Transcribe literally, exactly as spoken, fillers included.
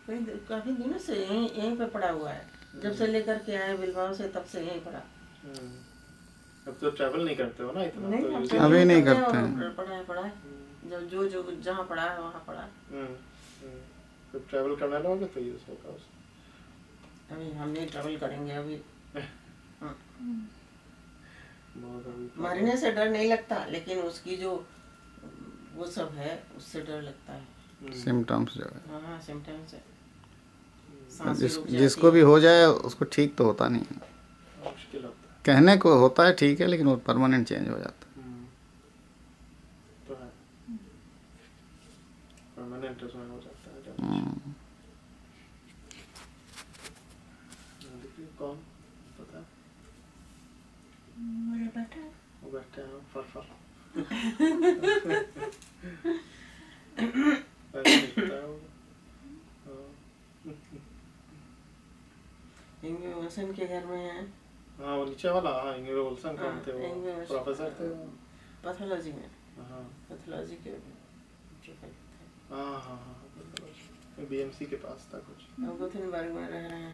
कई काफी दिनों से यहीं यहीं पे पड़ा हुआ है, जब से लेकर के आए बिलवाओ से तब से यहीं पड़ा। अब तो ट्रैवल नहीं करते हो ना इतना? नहीं, तो तो अभी नहीं करते करते हैं, हैं। पड़ा है पड़ा है, जब जो जो जहाँ पड़ा है वहाँ पड़ा। तो ट्रैवल करने लगोगे तो यूज होगा उसका। अभी हम नहीं ट्रैवल करेंगे अभी। बहुत मरने से डर नहीं लगता, लेकिन उसकी जो वो सब है उससे डर लगता है। सिम्टम्स जो है, हाँ सिम्टम्स है। जिस जिसको भी हो जाए उसको ठीक तो होता नहीं है, मुश्किल होता है। कहने को होता है ठीक है, लेकिन वो परमानेंट चेंज हो जाता है। तो है, परमानेंट उसमें हो जाता है। देखिए कौन पता है? मेरा बेटा वो बैठे हैं फर फर। इंगे वसन के घर में है। हाँ वो नीचे वाला, हाँ इंगे वसन कौन थे? वो प्रोफेसर थे पैथोलॉजी में। हाँ पैथोलॉजी के हाँ हाँ हाँ बीएमसी के पास था कुछ। गोथेनबर्ग में रह रहे हैं।